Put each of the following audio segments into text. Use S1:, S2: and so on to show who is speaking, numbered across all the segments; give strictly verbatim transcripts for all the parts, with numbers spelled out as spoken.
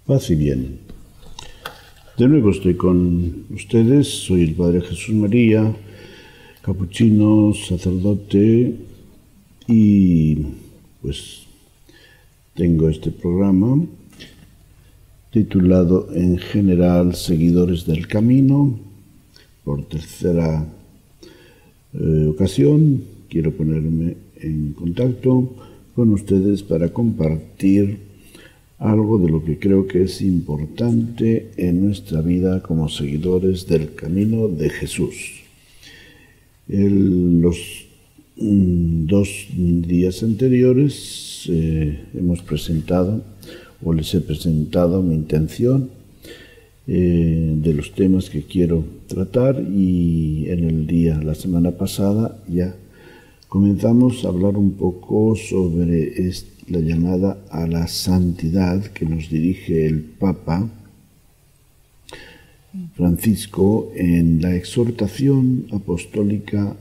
S1: Paz y bien. De nuevo estoy con ustedes, soy el Padre Jesús María, capuchino, sacerdote, y pues tengo este programa titulado en general Seguidores del Camino. Por tercera eh, ocasión quiero ponerme en contacto con ustedes para compartir algo de lo que creo que es importante en nuestra vida como seguidores del camino de Jesús. El, los mm, dos días anteriores eh, hemos presentado, o les he presentado mi intención eh, de los temas que quiero tratar, y en el día, la semana pasada, ya comenzamos a hablar un poco sobre este, la llamada a la santidad que nos dirige el Papa Francisco en la exhortación apostólica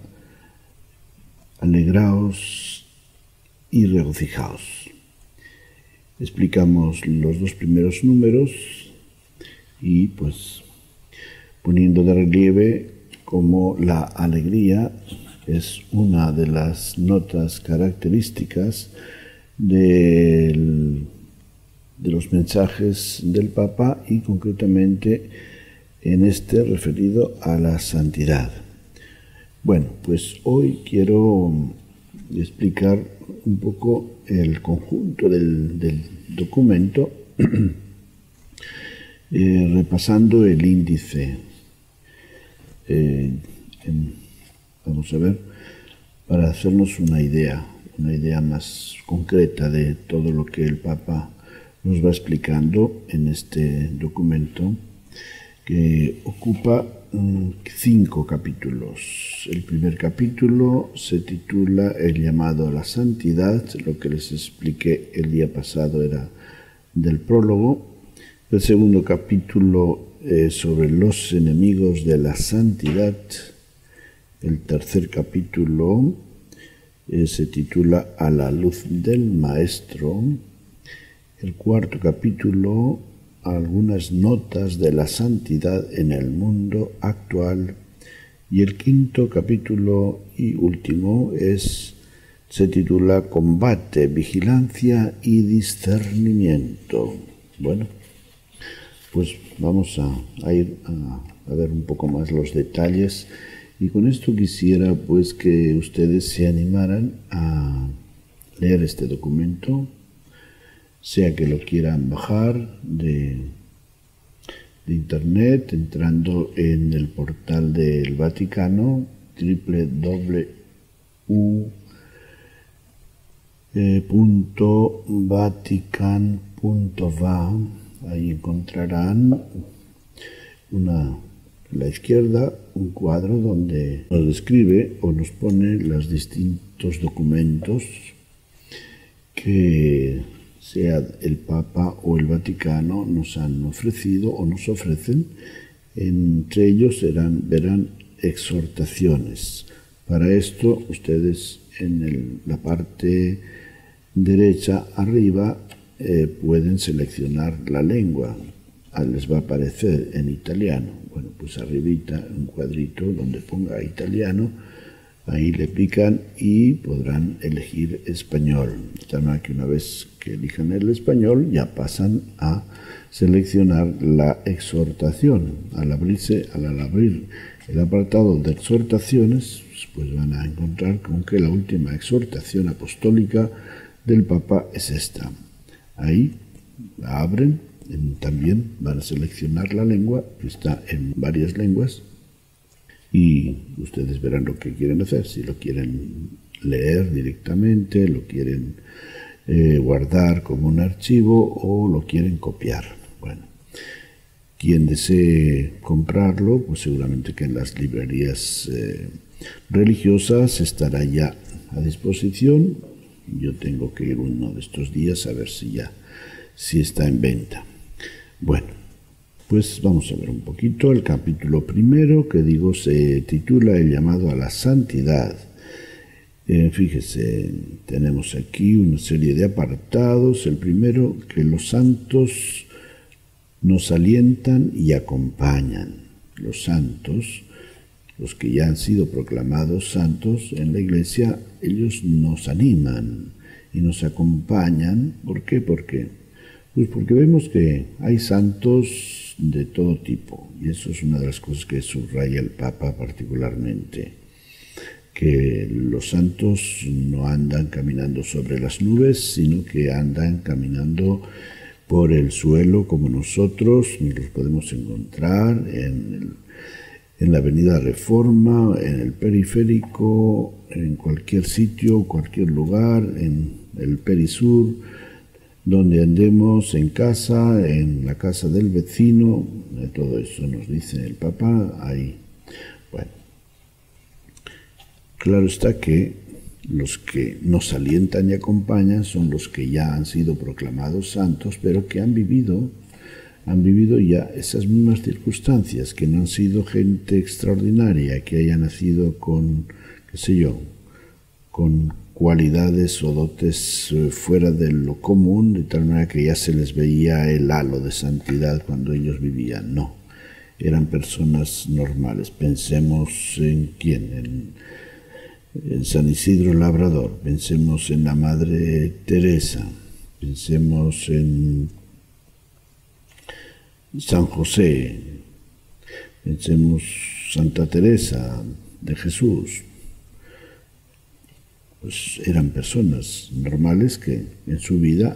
S1: Alegraos y regocijaos. Explicamos los dos primeros números y pues poniendo de relieve cómo la alegría es una de las notas características Del, de los mensajes del Papa, y concretamente en este referido a la santidad. Bueno, pues hoy quiero explicar un poco el conjunto del, del documento, eh, repasando el índice. Eh, en, vamos a ver, para hacernos una idea. una idea más concreta de todo lo que el Papa nos va explicando en este documento, que ocupa um, cinco capítulos. El primer capítulo se titula El llamado a la santidad. Lo que les expliqué el día pasado era del prólogo. El segundo capítulo es sobre los enemigos de la santidad. El tercer capítulo Eh, se titula A la luz del Maestro. El cuarto capítulo, Algunas notas de la santidad en el mundo actual. Y el quinto capítulo y último es, se titula Combate, vigilancia y discernimiento. Bueno, pues vamos a, a ir a, a ver un poco más los detalles. Y con esto quisiera pues que ustedes se animaran a leer este documento, sea que lo quieran bajar de, de internet entrando en el portal del Vaticano, doble u doble u doble u punto vatican punto va. Ahí encontrarán una a la izquierda un cuadro donde nos describe o nos pone los distintos documentos que sea el Papa o el Vaticano nos han ofrecido o nos ofrecen. Entre ellos serán, verán exhortaciones. Para esto ustedes en el, la parte derecha arriba eh, pueden seleccionar la lengua. Les va a aparecer en italiano. Bueno, pues arribita un cuadrito donde ponga italiano, ahí le pican y podrán elegir español. De manera que una vez que elijan el español ya pasan a seleccionar la exhortación. Al abrirse, al abrir el apartado de exhortaciones, pues van a encontrar con que la última exhortación apostólica del Papa es esta. Ahí la abren. También van a seleccionar la lengua, que está en varias lenguas, y ustedes verán lo que quieren hacer, si lo quieren leer directamente, lo quieren eh, guardar como un archivo o lo quieren copiar. Bueno, quien desee comprarlo, pues seguramente que en las librerías eh, religiosas estará ya a disposición. Yo tengo que ir uno de estos días a ver si ya si está en venta. Bueno, pues vamos a ver un poquito el capítulo primero, que digo se titula El llamado a la santidad. Eh, fíjese, tenemos aquí una serie de apartados. El primero, que los santos nos alientan y acompañan. Los santos, los que ya han sido proclamados santos en la Iglesia, ellos nos animan y nos acompañan. ¿Por qué? ¿Por qué? Pues porque vemos que hay santos de todo tipo, y eso es una de las cosas que subraya el Papa particularmente, que los santos no andan caminando sobre las nubes, sino que andan caminando por el suelo como nosotros. Nos los podemos encontrar en, el, en la Avenida Reforma, en el Periférico, en cualquier sitio, cualquier lugar, en el Perisur, donde andemos, en casa, en la casa del vecino. Todo eso nos dice el Papa ahí. Bueno, claro está que los que nos alientan y acompañan son los que ya han sido proclamados santos, pero que han vivido, han vivido ya esas mismas circunstancias, que no han sido gente extraordinaria, que haya nacido con, qué sé yo, con cualidades o dotes fuera de lo común, de tal manera que ya se les veía el halo de santidad cuando ellos vivían. No, eran personas normales. Pensemos en quién, en en San Isidro Labrador, pensemos en la Madre Teresa, pensemos en San José, pensemos Santa Teresa de Jesús. Pues eran personas normales que en su vida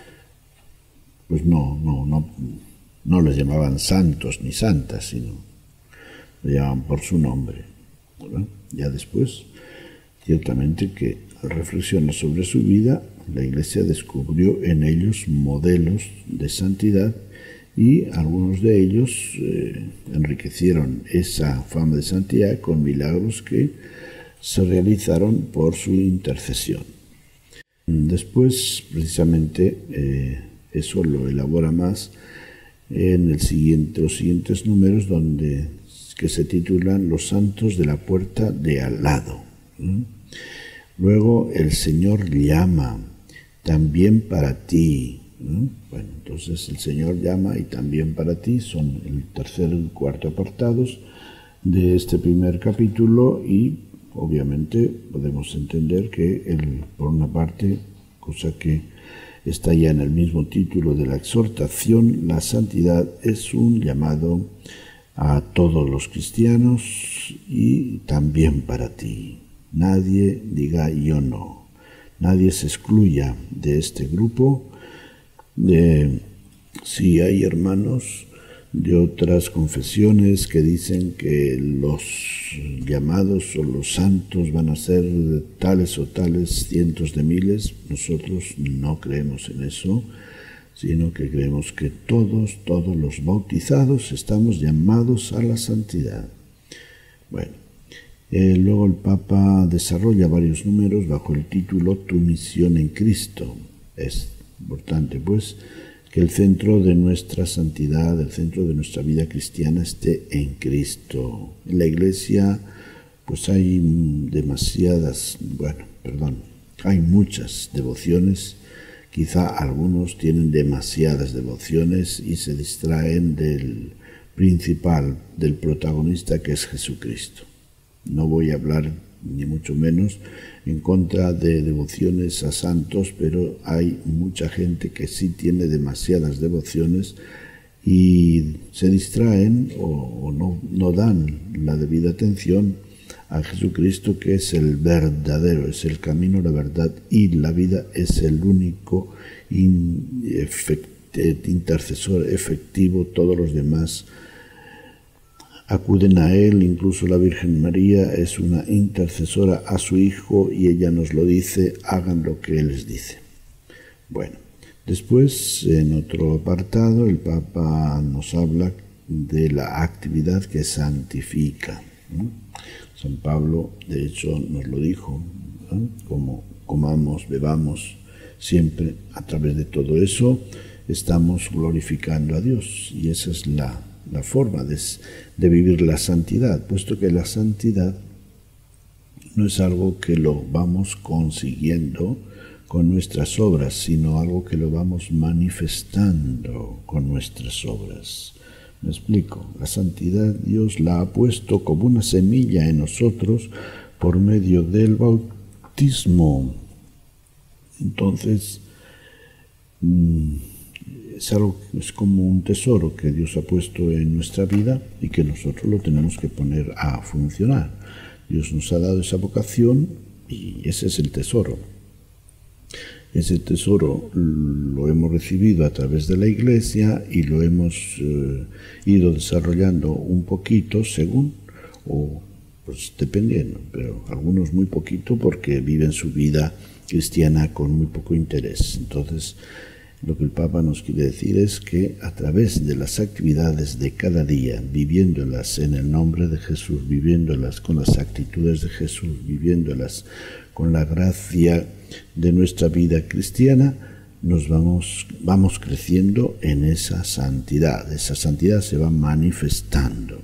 S1: pues no, no, no, no les llamaban santos ni santas, sino le llamaban por su nombre. Bueno, ya después, ciertamente que al reflexionar sobre su vida, la Iglesia descubrió en ellos modelos de santidad, y algunos de ellos eh, enriquecieron esa fama de santidad con milagros que se realizaron por su intercesión. Después, precisamente, eh, eso lo elabora más en el siguiente, los siguientes números, donde, que se titulan Los santos de la puerta de al lado. Luego, el Señor llama, también para ti. Bueno, entonces el Señor llama y también para ti son el tercer y cuarto apartados de este primer capítulo, y obviamente podemos entender que el, por una parte, cosa que está ya en el mismo título de la exhortación, la santidad es un llamado a todos los cristianos y también para ti. Nadie diga yo no, nadie se excluya de este grupo. De, si hay hermanos de otras confesiones que dicen que los llamados o los santos van a ser tales o tales cientos de miles, nosotros no creemos en eso, sino que creemos que todos, todos los bautizados estamos llamados a la santidad. Bueno, eh, luego el Papa desarrolla varios números bajo el título Tu misión en Cristo. Es importante, pues, que el centro de nuestra santidad, el centro de nuestra vida cristiana esté en Cristo. En la Iglesia, pues hay demasiadas, bueno, perdón, hay muchas devociones. Quizá algunos tienen demasiadas devociones y se distraen del principal, del protagonista, que es Jesucristo. No voy a hablar, ni mucho menos, en contra de devociones a santos, pero hay mucha gente que sí tiene demasiadas devociones y se distraen o, o no, no dan la debida atención a Jesucristo, que es el verdadero, es el camino, la verdad y la vida, es el único in, efect, intercesor efectivo. Todos los demás acuden a Él, incluso la Virgen María es una intercesora a su Hijo y ella nos lo dice, hagan lo que Él les dice. Bueno, después en otro apartado el Papa nos habla de la actividad que santifica. San Pablo, de hecho, nos lo dijo, ¿eh? Como comamos, bebamos, siempre a través de todo eso estamos glorificando a Dios, y esa es la la forma de, de vivir la santidad, puesto que la santidad no es algo que lo vamos consiguiendo con nuestras obras, sino algo que lo vamos manifestando con nuestras obras. ¿Me explico? La santidad Dios la ha puesto como una semilla en nosotros por medio del bautismo. Entonces, es algo, es como un tesoro que Dios ha puesto en nuestra vida y que nosotros lo tenemos que poner a funcionar. Dios nos ha dado esa vocación y ese es el tesoro. Ese tesoro lo hemos recibido a través de la Iglesia y lo hemos eh, ido desarrollando un poquito según, o pues dependiendo, pero algunos muy poquito porque viven su vida cristiana con muy poco interés. Entonces, lo que el Papa nos quiere decir es que a través de las actividades de cada día, viviéndolas en el nombre de Jesús, viviéndolas con las actitudes de Jesús, viviéndolas con la gracia de nuestra vida cristiana, nos vamos, vamos creciendo en esa santidad. Esa santidad se va manifestando.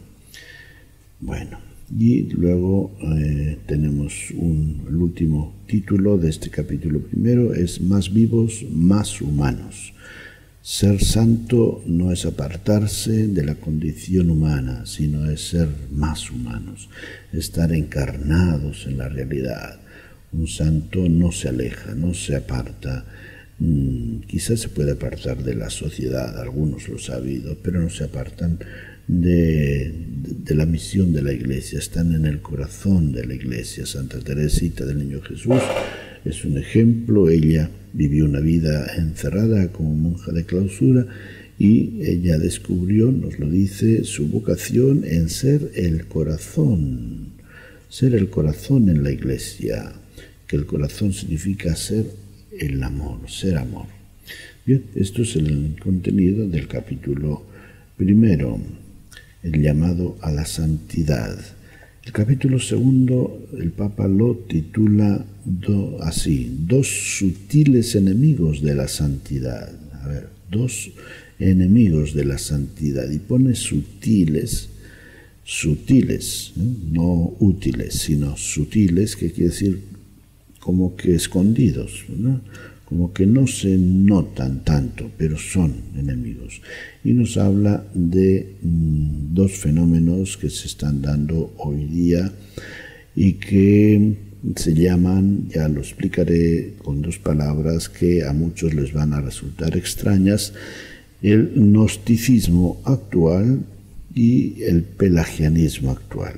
S1: Bueno, y luego eh, tenemos un, el último título de este capítulo primero, es Más vivos, más humanos. Ser santo no es apartarse de la condición humana, sino es ser más humanos, estar encarnados en la realidad. Un santo no se aleja, no se aparta. Mm, quizás se puede apartar de la sociedad, algunos lo han sabido, pero no se apartan de, de la misión de la Iglesia, están en el corazón de la Iglesia. Santa Teresita del Niño Jesús es un ejemplo. Ella vivió una vida encerrada como monja de clausura y ella descubrió, nos lo dice, su vocación en ser el corazón, ser el corazón en la Iglesia, que el corazón significa ser el amor, ser amor. Bien, esto es el contenido del capítulo primero, el llamado a la santidad. El capítulo segundo, el Papa lo titula do, así, dos sutiles enemigos de la santidad. A ver, dos enemigos de la santidad. Y pone sutiles, sutiles, ¿eh? No útiles, sino sutiles, que quiere decir como que escondidos, ¿no? Como que no se notan tanto, pero son enemigos. Y nos habla de mmm, dos fenómenos que se están dando hoy día y que se llaman, ya lo explicaré con dos palabras que a muchos les van a resultar extrañas, el gnosticismo actual y el pelagianismo actual.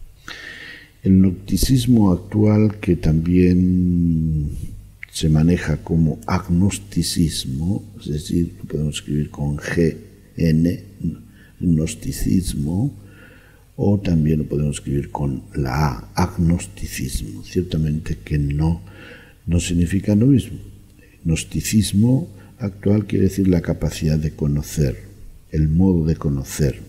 S1: El gnosticismo actual, que también se maneja como agnosticismo, es decir, lo podemos escribir con G N, gnosticismo, o también lo podemos escribir con la A, agnosticismo. Ciertamente que no, no significa lo mismo. Gnosticismo actual quiere decir la capacidad de conocer, el modo de conocer,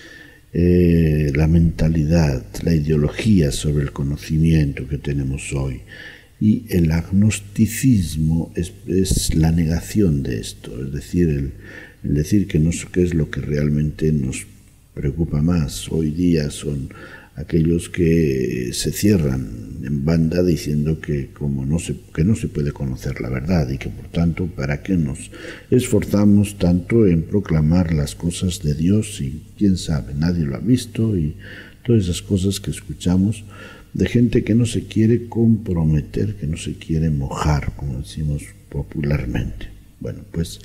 S1: eh, la mentalidad, la ideología sobre el conocimiento que tenemos hoy. Y el agnosticismo es, es la negación de esto, es decir, el, el decir que no sé qué es lo que realmente nos preocupa más. Hoy día son aquellos que se cierran en banda diciendo que como no se, que no se puede conocer la verdad y que por tanto ¿para qué nos esforzamos tanto en proclamar las cosas de Dios? Y quién sabe, nadie lo ha visto, y todas esas cosas que escuchamos de gente que no se quiere comprometer, que no se quiere mojar, como decimos popularmente. Bueno, pues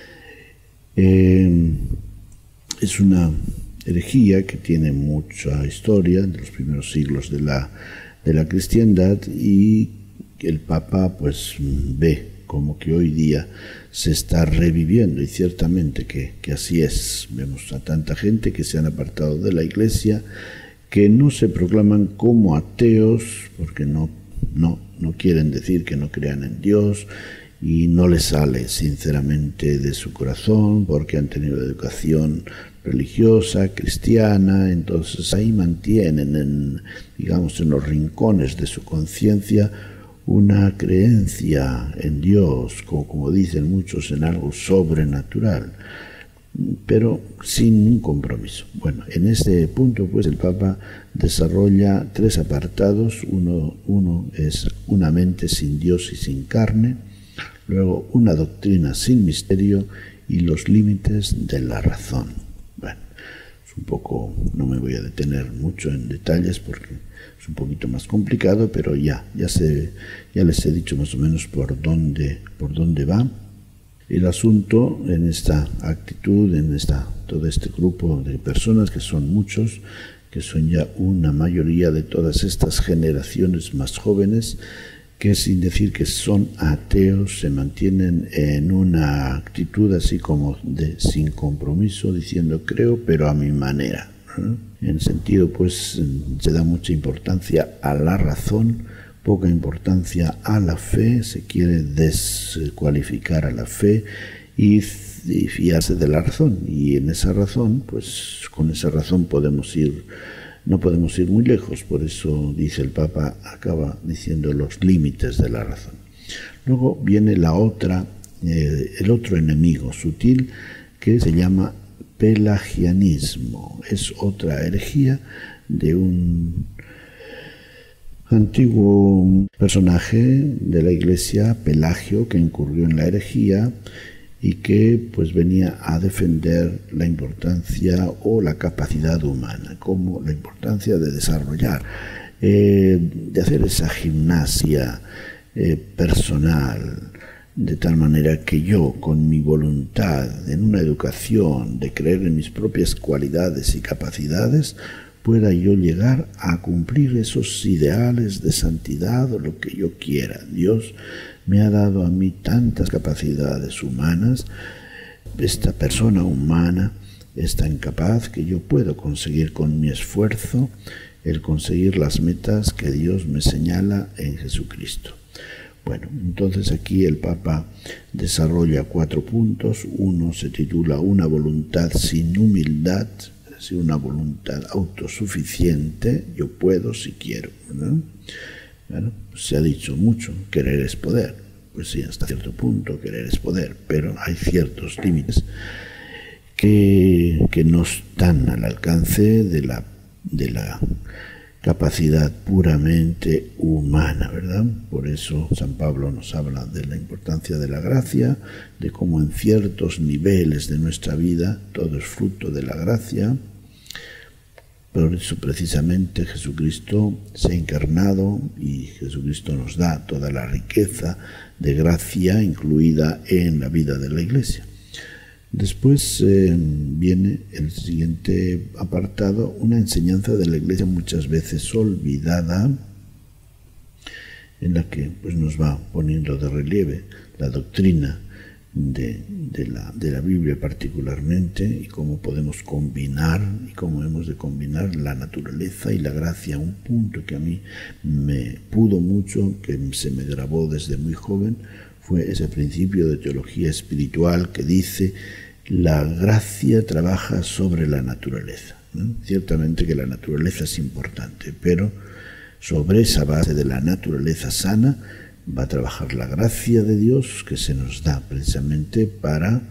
S1: eh, es una herejía que tiene mucha historia de los primeros siglos de la, de la cristiandad, y el Papa pues ve como que hoy día se está reviviendo, y ciertamente que, que así es. Vemos a tanta gente que se han apartado de la Iglesia, que no se proclaman como ateos porque no, no, no quieren decir que no crean en Dios, y no les sale sinceramente de su corazón porque han tenido educación religiosa, cristiana. Entonces ahí mantienen en, digamos, en los rincones de su conciencia una creencia en Dios, como, como dicen muchos, en algo sobrenatural, pero sin un compromiso. Bueno, en este punto pues el Papa desarrolla tres apartados. Uno, uno es una mente sin Dios y sin carne, Luego, una doctrina sin misterio y los límites de la razón. Bueno, es un poco, no me voy a detener mucho en detalles porque es un poquito más complicado, pero ya, ya, sé, ya les he dicho más o menos por dónde, por dónde va el asunto en esta actitud, en esta, todo este grupo de personas, que son muchos, que son ya una mayoría de todas estas generaciones más jóvenes, que sin decir que son ateos, se mantienen en una actitud así como de sin compromiso, diciendo creo, pero a mi manera. En el sentido, pues, se da mucha importancia a la razón, poca importancia a la fe, se quiere descualificar a la fe y, y fiarse de la razón. Y en esa razón, pues, con esa razón podemos ir, no podemos ir muy lejos. Por eso dice el Papa, acaba diciendo los límites de la razón. Luego viene la otra, eh, el otro enemigo sutil, que se llama pelagianismo. Es otra herejía de un antiguo personaje de la Iglesia, Pelagio, que incurrió en la herejía y que pues venía a defender la importancia o la capacidad humana, como la importancia de desarrollar, eh, de hacer esa gimnasia eh, personal, de tal manera que yo, con mi voluntad, en una educación, de creer en mis propias cualidades y capacidades, pueda yo llegar a cumplir esos ideales de santidad o lo que yo quiera. Dios me ha dado a mí tantas capacidades humanas, esta persona humana es tan capaz que yo puedo conseguir con mi esfuerzo el conseguir las metas que Dios me señala en Jesucristo. Bueno, entonces aquí el Papa desarrolla cuatro puntos. Uno se titula Una voluntad sin humildad, es decir, una voluntad autosuficiente, yo puedo si quiero, ¿no? Bueno, se ha dicho mucho, querer es poder. Pues sí, hasta cierto punto querer es poder, pero hay ciertos límites que, que no están al alcance de la, de la capacidad puramente humana, ¿verdad? Por eso San Pablo nos habla de la importancia de la gracia, de cómo en ciertos niveles de nuestra vida todo es fruto de la gracia. Por eso precisamente Jesucristo se ha encarnado y Jesucristo nos da toda la riqueza de gracia incluida en la vida de la Iglesia. Después eh, viene el siguiente apartado, una enseñanza de la Iglesia muchas veces olvidada, en la que pues, nos va poniendo de relieve la doctrina de, de, la, de la Biblia particularmente, y cómo podemos combinar y cómo hemos de combinar la naturaleza y la gracia. Un punto que a mí me pudo mucho, que se me grabó desde muy joven, fue ese principio de teología espiritual que dice: la gracia trabaja sobre la naturaleza, ¿no? Ciertamente que la naturaleza es importante, pero sobre esa base de la naturaleza sana va a trabajar la gracia de Dios, que se nos da precisamente para,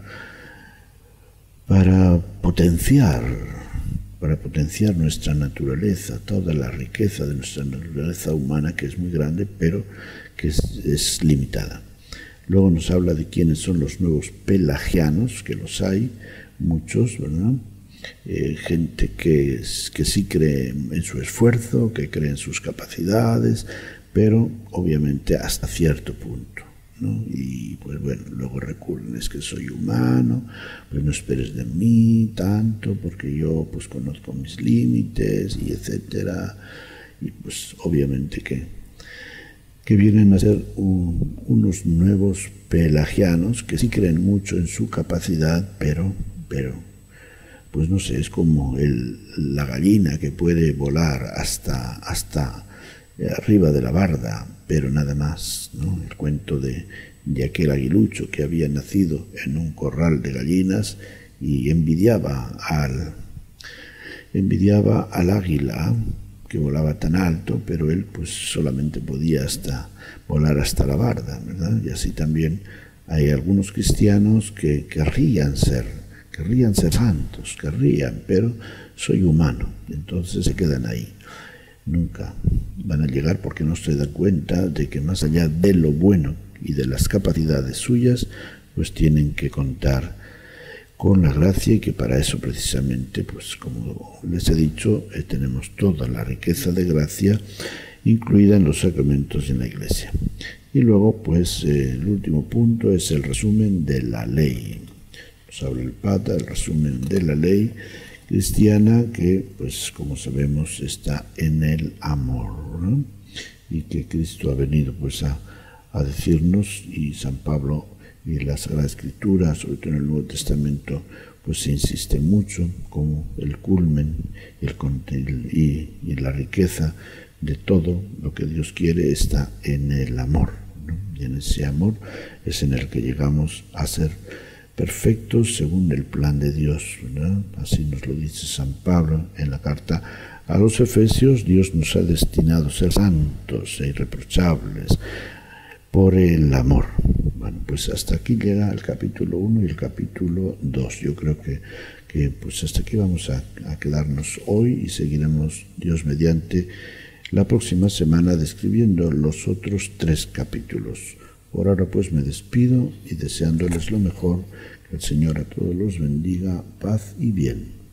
S1: para potenciar, para potenciar nuestra naturaleza, toda la riqueza de nuestra naturaleza humana, que es muy grande, pero que es, es limitada. Luego nos habla de quiénes son los nuevos pelagianos, que los hay, muchos, ¿verdad? Eh, gente que, que sí cree en su esfuerzo, que cree en sus capacidades, pero obviamente hasta cierto punto, ¿no? Y pues bueno, luego recurren, es que soy humano, pues no esperes de mí tanto, porque yo pues conozco mis límites, y etcétera. Y pues obviamente que que vienen a ser un, unos nuevos pelagianos que sí creen mucho en su capacidad, pero, pero pues no sé, es como el, la gallina que puede volar hasta, hasta arriba de la barda, pero nada más, ¿no? El cuento de, de aquel aguilucho que había nacido en un corral de gallinas y envidiaba al, envidiaba al águila que volaba tan alto, pero él pues solamente podía hasta volar hasta la barda, ¿verdad? Y así también hay algunos cristianos que querrían ser, querrían ser santos, querrían, pero soy humano, entonces se quedan ahí. Nunca van a llegar porque no se dan cuenta de que más allá de lo bueno y de las capacidades suyas, pues tienen que contar con la gracia, y que para eso precisamente, pues como les he dicho, eh, tenemos toda la riqueza de gracia incluida en los sacramentos y en la Iglesia. Y luego, pues eh, el último punto es el resumen de la ley. Nos habla el Papa, el resumen de la ley cristiana, que, pues como sabemos, está en el amor, ¿no? Y que Cristo ha venido pues a, a decirnos, y San Pablo y la Sagrada Escritura, sobre todo en el Nuevo Testamento, pues se insiste mucho como el culmen y, el, y, y la riqueza de todo lo que Dios quiere está en el amor, ¿no? Y en ese amor es en el que llegamos a ser perfectos según el plan de Dios, ¿verdad? Así nos lo dice San Pablo en la carta a los Efesios. Dios nos ha destinado a ser santos e irreprochables por el amor. Bueno, pues hasta aquí llega el capítulo uno y el capítulo dos. Yo creo que, que pues hasta aquí vamos a, a quedarnos hoy, y seguiremos, Dios mediante, la próxima semana describiendo los otros tres capítulos. Por ahora pues me despido y deseándoles lo mejor, que el Señor a todos los bendiga, paz y bien.